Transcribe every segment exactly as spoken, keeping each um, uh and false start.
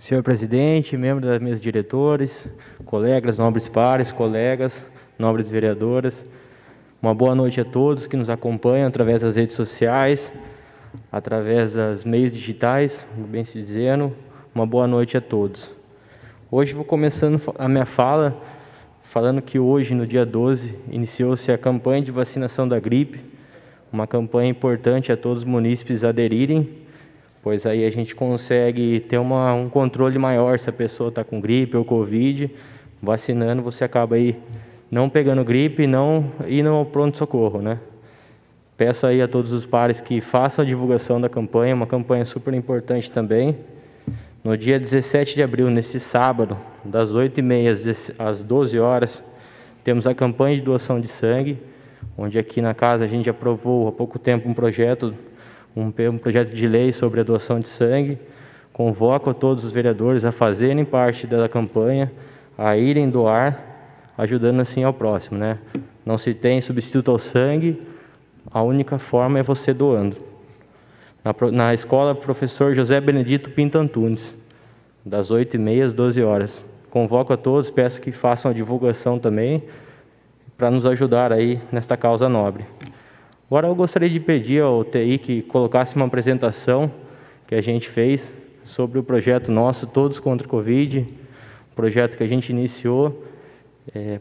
Senhor presidente, membros das mesas diretores, colegas, nobres pares, colegas, nobres vereadoras, uma boa noite a todos que nos acompanham através das redes sociais, através das meios digitais, bem se dizendo, uma boa noite a todos. Hoje vou começando a minha fala, falando que hoje, no dia doze, iniciou-se a campanha de vacinação da gripe, uma campanha importante a todos os munícipes aderirem, pois aí a gente consegue ter uma, um controle maior se a pessoa está com gripe ou Covid. Vacinando, você acaba aí não pegando gripe e não indo ao pronto-socorro, né? Peço aí a todos os pares que façam a divulgação da campanha, uma campanha super importante também. No dia dezessete de abril, nesse sábado, das oito e meia às doze horas, temos a campanha de doação de sangue, onde aqui na casa a gente aprovou há pouco tempo um projeto Um, um projeto de lei sobre a doação de sangue. Convoco a todos os vereadores a fazerem parte da campanha, a irem doar, ajudando assim ao próximo, né? Não se tem substituto ao sangue, a única forma é você doando. Na, na escola, professor José Benedito Pinto Antunes, das oito e meia às doze horas. Convoco a todos, peço que façam a divulgação também, para nos ajudar aí nesta causa nobre. Agora eu gostaria de pedir ao T I que colocasse uma apresentação que a gente fez sobre o projeto nosso, Todos contra o Covid, um projeto que a gente iniciou, é,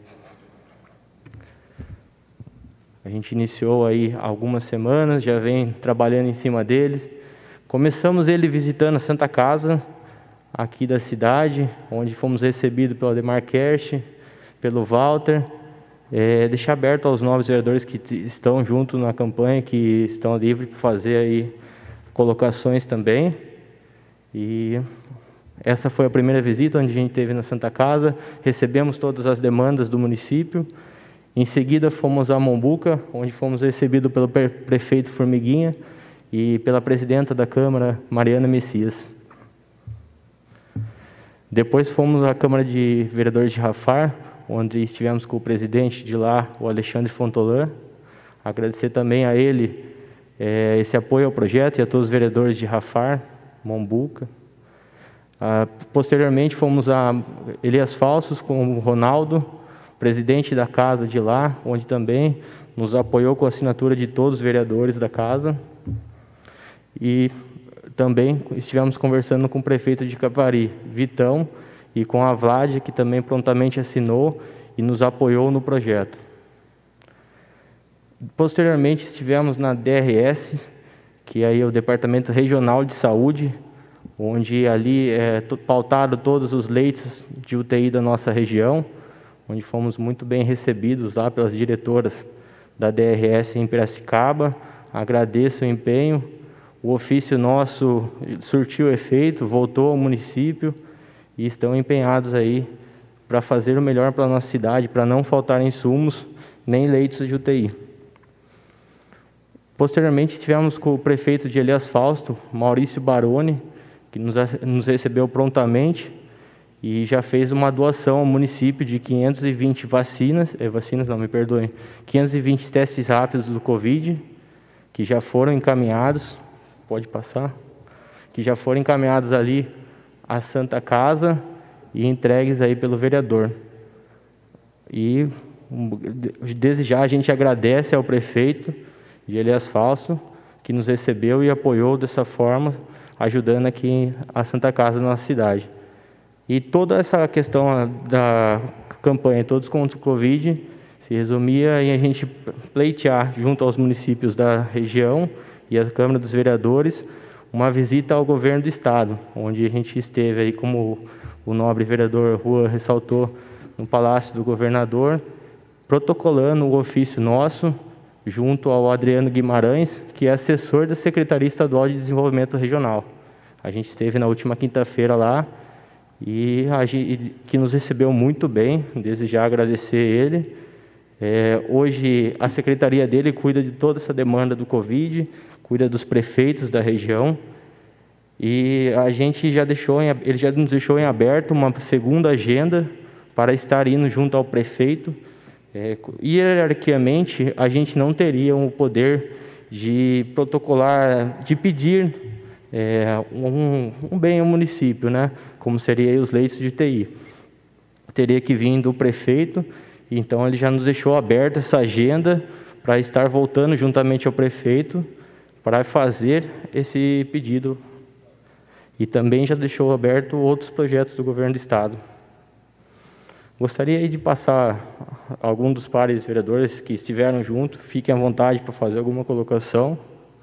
a gente iniciou aí há algumas semanas, já vem trabalhando em cima deles. Começamos ele visitando a Santa Casa, aqui da cidade, onde fomos recebidos pelo Ademar Kersh, pelo Walter. É, deixar aberto aos novos vereadores que estão junto na campanha, que estão livres para fazer aí colocações também. E essa foi a primeira visita onde a gente teve na Santa Casa, recebemos todas as demandas do município. Em seguida fomos a Mombuca, onde fomos recebidos pelo prefeito Formiguinha e pela presidenta da Câmara, Mariana Messias. Depois fomos à Câmara de Vereadores de Rafar, onde estivemos com o presidente de lá, o Alexandre Fontolan. Agradecer também a ele é, esse apoio ao projeto e a todos os vereadores de Rafar, Mombuca. Ah, posteriormente fomos a Elias Falsos com o Ronaldo, presidente da casa de lá, onde também nos apoiou com a assinatura de todos os vereadores da casa. E também estivemos conversando com o prefeito de Cavari, Vitão, e com a Vlad, que também prontamente assinou e nos apoiou no projeto. Posteriormente, estivemos na D R S, que aí é o Departamento Regional de Saúde, onde ali é pautado todos os leitos de U T I da nossa região, onde fomos muito bem recebidos lá pelas diretoras da D R S em Piracicaba. Agradeço o empenho, o ofício nosso surtiu efeito, voltou ao município, e estão empenhados aí para fazer o melhor para a nossa cidade, para não faltar insumos nem leitos de U T I. Posteriormente, estivemos com o prefeito de Elias Fausto, Maurício Baroni, que nos, nos recebeu prontamente e já fez uma doação ao município de quinhentas e vinte vacinas, eh, vacinas não, me perdoem, quinhentos e vinte testes rápidos do Covid, que já foram encaminhados, pode passar, que já foram encaminhados ali a Santa Casa e entregues aí pelo vereador. E desde já a gente agradece ao prefeito de Elias Falso, que nos recebeu e apoiou dessa forma, ajudando aqui a Santa Casa na nossa cidade. E toda essa questão da campanha Todos contra o Covid se resumia em a gente pleitear junto aos municípios da região e a Câmara dos Vereadores uma visita ao governo do estado, onde a gente esteve aí, como o nobre vereador Rua ressaltou, no Palácio do Governador, protocolando o ofício nosso, junto ao Adriano Guimarães, que é assessor da Secretaria Estadual de Desenvolvimento Regional. A gente esteve na última quinta-feira lá, e a gente, que nos recebeu muito bem, desde já agradecer ele. É, hoje a secretaria dele cuida de toda essa demanda do Covid, cuida dos prefeitos da região, e a gente já deixou, em, ele já nos deixou em aberto uma segunda agenda para estar indo junto ao prefeito. É, hierarquicamente, a gente não teria o poder de protocolar, de pedir é, um, um bem ao município, né? Como seria os leitos de T I. Teria que vir do prefeito, então ele já nos deixou aberta essa agenda para estar voltando juntamente ao prefeito para fazer esse pedido. E também já deixou aberto outros projetos do governo do estado. Gostaria de passar algum dos pares vereadores que estiveram junto, fiquem à vontade para fazer alguma colocação.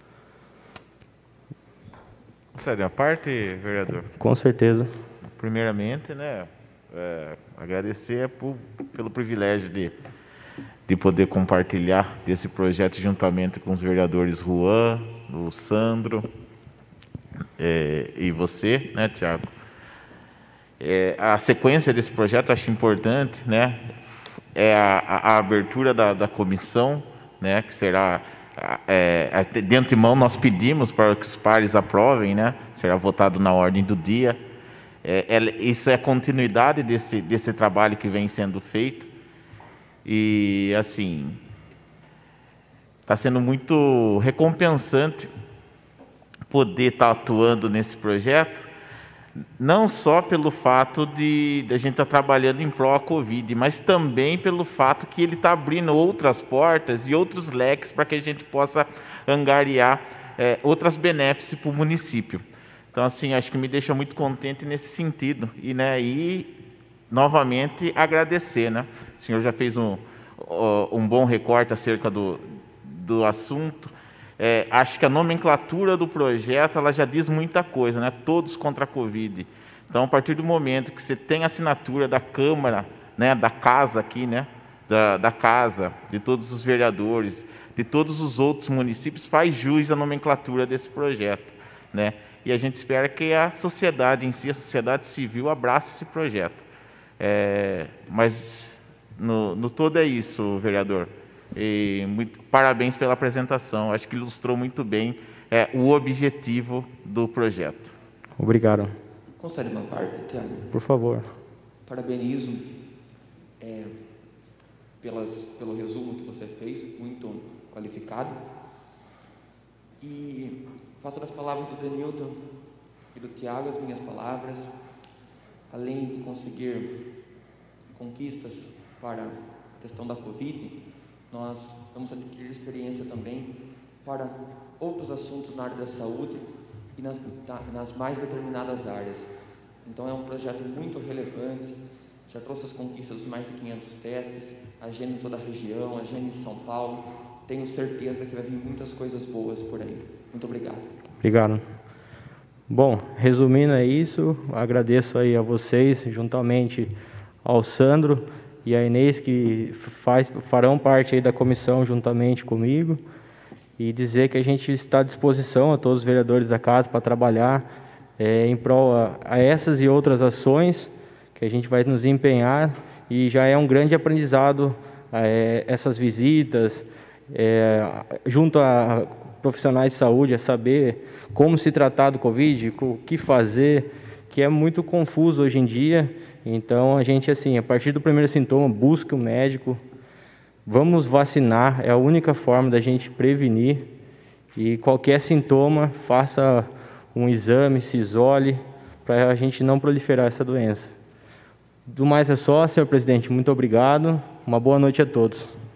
Sério, a parte, vereador? Com certeza. Primeiramente, né, é, agradecer por, pelo privilégio de, de poder compartilhar desse projeto juntamente com os vereadores Juan, o Sandro é, e você, né, Tiago? É, a sequência desse projeto acho importante, né? É a, a, a abertura da, da comissão, né? Que será é, de antemão nós pedimos para que os pares aprovem, né? Será votado na ordem do dia. É, é, isso é continuidade desse desse trabalho que vem sendo feito e assim está sendo muito recompensante poder estar atuando nesse projeto. Não só pelo fato de, de a gente estar trabalhando em pró a Covid, mas também pelo fato que ele está abrindo outras portas e outros leques para que a gente possa angariar é, outras benefícios para o município. Então, assim, acho que me deixa muito contente nesse sentido. E, né, e novamente, agradecer. Né? O senhor já fez um, um bom recorte acerca do, do assunto. É, acho que a nomenclatura do projeto ela já diz muita coisa, né? Todos contra a Covid. Então, a partir do momento que você tem a assinatura da Câmara, né, da Casa aqui, né, da, da Casa, de todos os vereadores, de todos os outros municípios, faz jus à nomenclatura desse projeto. Né? E a gente espera que a sociedade em si, a sociedade civil, abrace esse projeto. É, mas, no, no todo é isso, vereador. E muito, parabéns pela apresentação, acho que ilustrou muito bem é, o objetivo do projeto. Obrigado. Concede uma parte, Tiago? Por favor. Parabenizo é, pelas, pelo resumo que você fez, muito qualificado. E faço das palavras do Denilton e do Tiago as minhas palavras, além de conseguir conquistas para a questão da Covid, nós vamos adquirir experiência também para outros assuntos na área da saúde e nas, nas mais determinadas áreas. Então é um projeto muito relevante, já trouxe as conquistas dos mais de quinhentos testes, agenda em toda a região, agenda em São Paulo. Tenho certeza que vai vir muitas coisas boas por aí. Muito obrigado. Obrigado. Bom, resumindo é isso, agradeço aí a vocês, juntamente ao Sandro e a Inês, que faz, farão parte aí da comissão juntamente comigo, e dizer que a gente está à disposição a todos os vereadores da casa para trabalhar é, em prol a, a essas e outras ações que a gente vai nos empenhar, e já é um grande aprendizado é, essas visitas, é, junto a profissionais de saúde, a saber como se tratar do Covid, o que fazer, que é muito confuso hoje em dia. Então, a gente, assim, a partir do primeiro sintoma, busque o médico, vamos vacinar, é a única forma da gente prevenir, e qualquer sintoma, faça um exame, se isole, para a gente não proliferar essa doença. Do mais é só, senhor presidente, muito obrigado, uma boa noite a todos.